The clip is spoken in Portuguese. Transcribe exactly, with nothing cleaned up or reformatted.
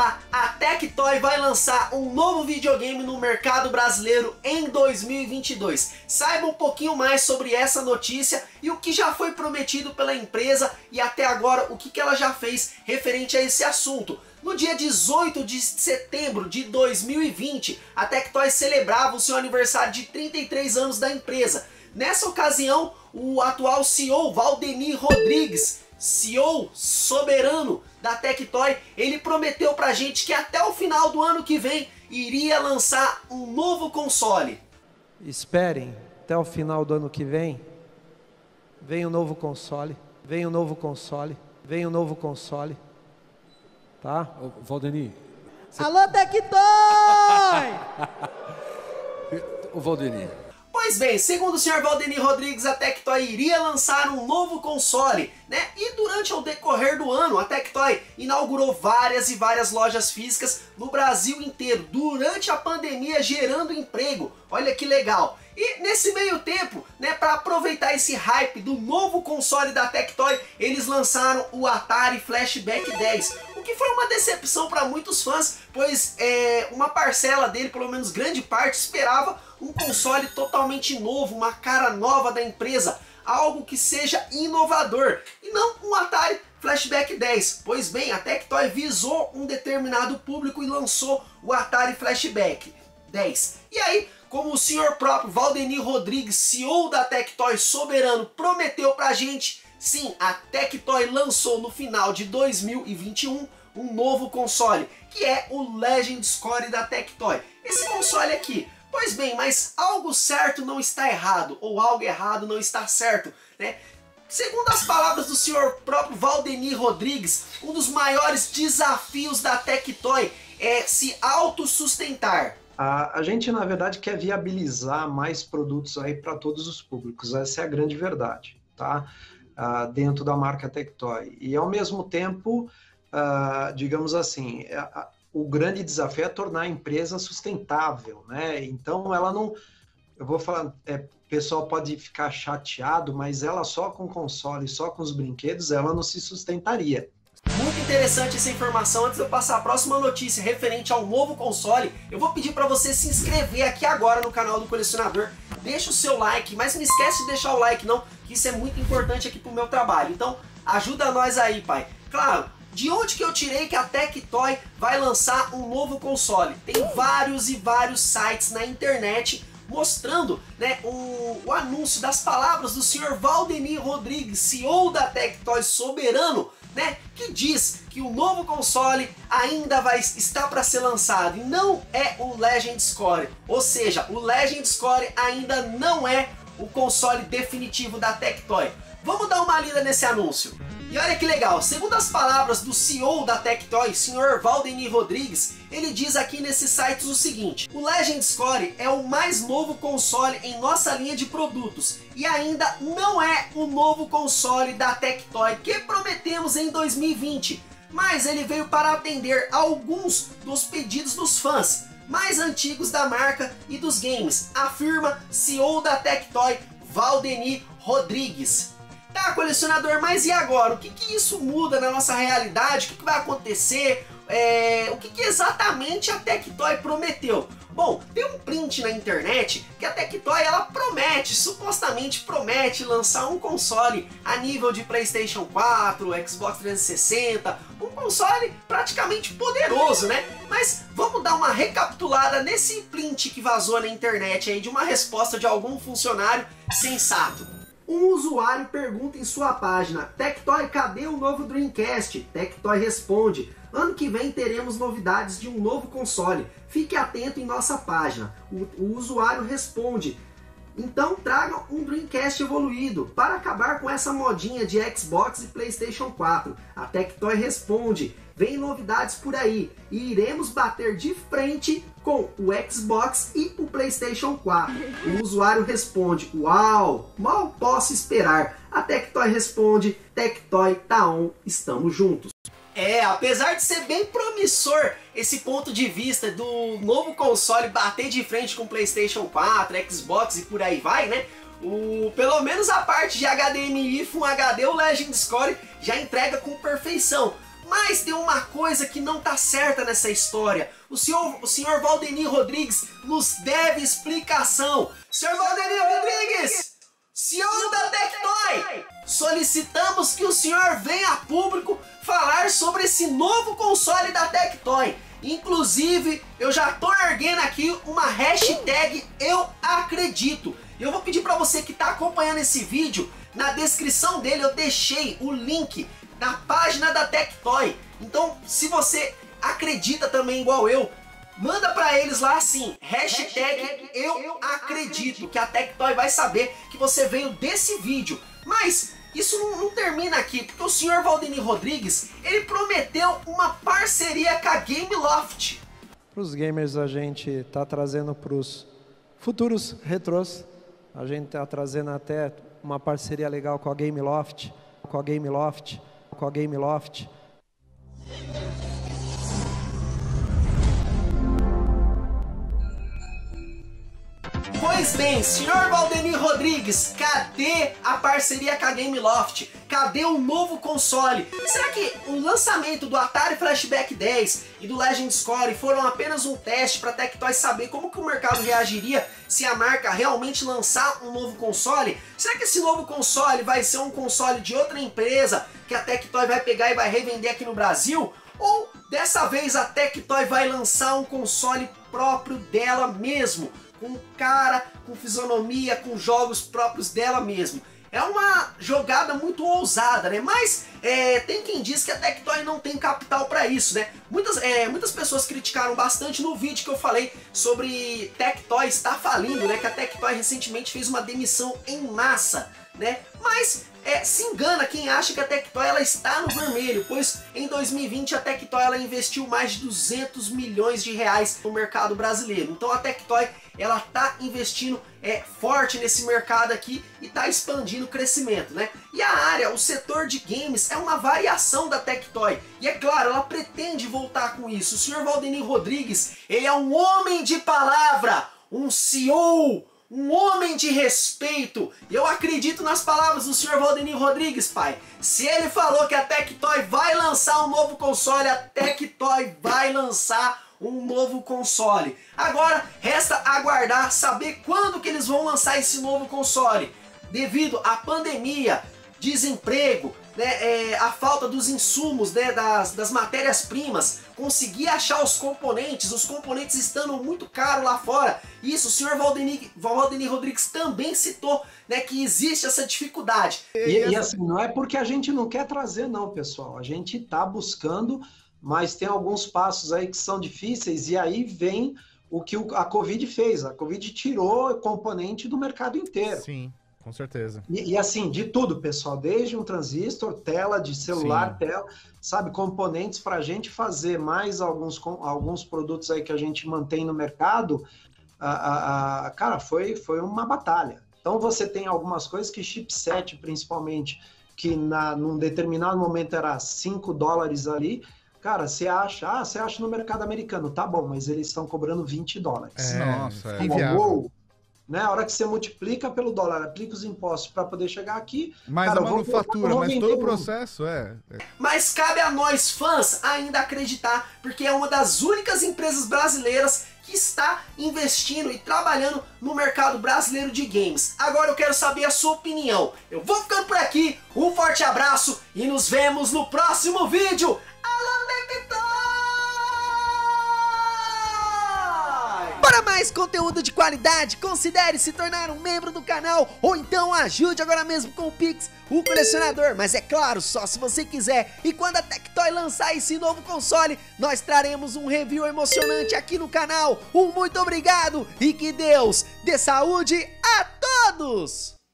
falar, a Tectoy vai lançar um novo videogame no mercado brasileiro em dois mil e vinte e dois. Saiba um pouquinho mais sobre essa notícia e o que já foi prometido pela empresa e até agora o que que ela já fez referente a esse assunto. No dia dezoito de setembro de dois mil e vinte, a Tectoy celebrava o seu aniversário de trinta e três anos da empresa. Nessa ocasião, o atual C E O, Valdemir Rodrigues, C E O soberano da Tectoy, ele prometeu pra gente que até o final do ano que vem iria lançar um novo console. Esperem, até o final do ano que vem, vem um novo console, vem um novo console, vem um novo console, tá? Ô, Valdemir. Você... Alô, Tectoy! Ô, Valdemir. Pois bem, segundo o senhor Valdemir Rodrigues, a Tectoy iria lançar um novo console, né? E durante o decorrer do ano, a Tectoy inaugurou várias e várias lojas físicas no Brasil inteiro, durante a pandemia, gerando emprego. Olha que legal! E nesse meio tempo, né, para aproveitar esse hype do novo console da Tectoy, eles lançaram o Atari Flashback dez, o que foi uma decepção para muitos fãs, pois é, uma parcela dele, pelo menos grande parte, esperava um console totalmente novo, uma cara nova da empresa, algo que seja inovador, e não um Atari Flashback dez. Pois bem, a Tectoy visou um determinado público e lançou o Atari Flashback dez. E aí, como o senhor próprio Valdemir Rodrigues, C E O da Tectoy soberano, prometeu pra gente, sim, a Tectoy lançou no final de dois mil e vinte e um um novo console, que é o Legend Score da Tectoy. Esse console aqui. Pois bem, mas algo certo não está errado, ou algo errado não está certo, né? Segundo as palavras do senhor próprio Valdemir Rodrigues, um dos maiores desafios da Tectoy é se autossustentar. A, a gente, na verdade, quer viabilizar mais produtos aí para todos os públicos, essa é a grande verdade, tá? Ah, dentro da marca Tectoy. E, ao mesmo tempo, ah, digamos assim, a, o grande desafio é tornar a empresa sustentável, né? Então, ela não... Eu vou falar... É, o pessoal pode ficar chateado, mas ela só com console, só com os brinquedos, ela não se sustentaria. Muito interessante essa informação. Antes de eu passar a próxima notícia referente ao novo console, eu vou pedir para você se inscrever aqui agora no canal do Colecionador. Deixa o seu like, mas não esquece de deixar o like não, que isso é muito importante aqui pro meu trabalho. Então ajuda nós aí, pai. Claro, de onde que eu tirei que a Tectoy vai lançar um novo console? Tem vários e vários sites na internet mostrando, né, o, o anúncio das palavras do senhor Valdemir Rodrigues, C E O da Tectoy soberano, né, que diz que o novo console ainda vai estar para ser lançado e não é o Legend Score, ou seja, o Legend Score ainda não é o console definitivo da Tectoy. Vamos dar uma lida nesse anúncio. E olha que legal, segundo as palavras do C E O da Tectoy, senhor Valdemir Rodrigues, ele diz aqui nesses sites o seguinte: o Legend Score é o mais novo console em nossa linha de produtos e ainda não é o novo console da Tectoy que prometemos em dois mil e vinte, mas ele veio para atender alguns dos pedidos dos fãs mais antigos da marca e dos games, afirma C E O da Tectoy, Valdemir Rodrigues. Tá, colecionador, mas e agora? O que que isso muda na nossa realidade? O que que vai acontecer? É, o que que exatamente a Tectoy prometeu? Bom, tem um print na internet que a Tectoy ela promete, supostamente promete lançar um console a nível de PlayStation quatro, Xbox trezentos e sessenta, um console praticamente poderoso, né? Mas vamos dar uma recapitulada nesse print que vazou na internet aí de uma resposta de algum funcionário sensato. Um usuário pergunta em sua página: Tectoy, cadê o novo Dreamcast? Tectoy responde: ano que vem teremos novidades de um novo console. Fique atento em nossa página. O, o usuário responde: então tragam um Dreamcast evoluído para acabar com essa modinha de Xbox e PlayStation quatro. A Tectoy responde: vem novidades por aí e iremos bater de frente com o Xbox e o PlayStation quatro. O usuário responde: uau, mal posso esperar. A Tectoy responde: Tectoy tá on, estamos juntos. É, apesar de ser bem promissor esse ponto de vista do novo console bater de frente com o PlayStation quatro, Xbox e por aí vai, né? O, pelo menos a parte de H D M I Full H D, o Legend Score já entrega com perfeição. Mas tem uma coisa que não tá certa nessa história. O senhor, o senhor Valdenir Rodrigues nos deve explicação. Senhor Valdenir Rodrigues, senhor da Tectoy, solicitamos que o senhor venha a público falar sobre esse novo console da Tectoy. Inclusive, eu já tô erguendo aqui uma hashtag Eu Acredito. Eu vou pedir para você que tá acompanhando esse vídeo, na descrição dele eu deixei o link da página da Tectoy. Então, se você acredita também igual eu, manda para eles lá assim, hashtag Eu Acredito, que a Tectoy vai saber que você veio desse vídeo. Mas isso não, não termina aqui, porque o senhor Valdenir Rodrigues, ele prometeu uma parceria com a Gameloft. Para os gamers a gente tá trazendo para os futuros retrôs, a gente tá trazendo até uma parceria legal com a Gameloft, com a Gameloft, com a Gameloft. Pois bem, senhor Valdenir Rodrigues, cadê a parceria com a Gameloft? Cadê o novo console? Será que o lançamento do Atari Flashback dez e do Legend Score foram apenas um teste para a Tectoy saber como que o mercado reagiria se a marca realmente lançar um novo console? Será que esse novo console vai ser um console de outra empresa que a Tectoy vai pegar e vai revender aqui no Brasil? Ou dessa vez a Tectoy vai lançar um console próprio dela mesmo? Com cara, com fisionomia, com jogos próprios dela mesmo. É uma jogada muito ousada, né? Mas é, tem quem diz que a Tectoy não tem capital para isso, né? Muitas, é, muitas pessoas criticaram bastante no vídeo que eu falei sobre Tectoy estar falindo, né? Que a Tectoy recentemente fez uma demissão em massa, né? Mas é, se engana quem acha que a Tectoy ela está no vermelho, pois em dois mil e vinte a Tectoy ela investiu mais de duzentos milhões de reais no mercado brasileiro. Então a Tectoy ela tá investindo é, forte nesse mercado aqui e tá expandindo o crescimento, né? E a área, o setor de games é uma variação da Tectoy. E é claro, ela pretende voltar com isso. O senhor Valdenir Rodrigues, ele é um homem de palavra, um C E O, um homem de respeito. Eu acredito nas palavras do senhor Valdenir Rodrigues, pai. Se ele falou que a Tectoy vai lançar um novo console, a Tectoy vai lançar um novo console. Agora resta aguardar, saber quando que eles vão lançar esse novo console. Devido à pandemia, desemprego, né, é, a falta dos insumos, né, das, das matérias-primas, conseguir achar os componentes, os componentes estando muito caros lá fora. Isso o senhor Valdenir, Valdenir Rodrigues também citou, né, que existe essa dificuldade. E, e assim, não é porque a gente não quer trazer não, pessoal. A gente está buscando, mas tem alguns passos aí que são difíceis, e aí vem o que a Covid fez. A Covid tirou o componente do mercado inteiro. Sim, com certeza. E, e assim, de tudo, pessoal, desde um transistor, tela de celular, Sim. tela, sabe, componentes para a gente fazer mais alguns, alguns produtos aí que a gente mantém no mercado, a, a, a, cara, foi, foi uma batalha. Então você tem algumas coisas que chipset, principalmente, que na, num determinado momento era cinco dólares ali. Cara, você acha, ah, você acha no mercado americano, tá bom, mas eles estão cobrando vinte dólares. É, nossa, é tá inviável. bom, né? A hora que você multiplica pelo dólar, aplica os impostos para poder chegar aqui. Mas cara, a manufatura, vou, vou mas todo o processo é, é. Mas cabe a nós, fãs, ainda acreditar, porque é uma das únicas empresas brasileiras que está investindo e trabalhando no mercado brasileiro de games. Agora eu quero saber a sua opinião. Eu vou ficando por aqui, um forte abraço e nos vemos no próximo vídeo. Alô, Tectoy! Para mais conteúdo de qualidade, considere se tornar um membro do canal ou então ajude agora mesmo com o Pix, o colecionador. Mas é claro, só se você quiser. E quando a Tectoy lançar esse novo console, nós traremos um review emocionante aqui no canal. Um muito obrigado e que Deus dê saúde a todos!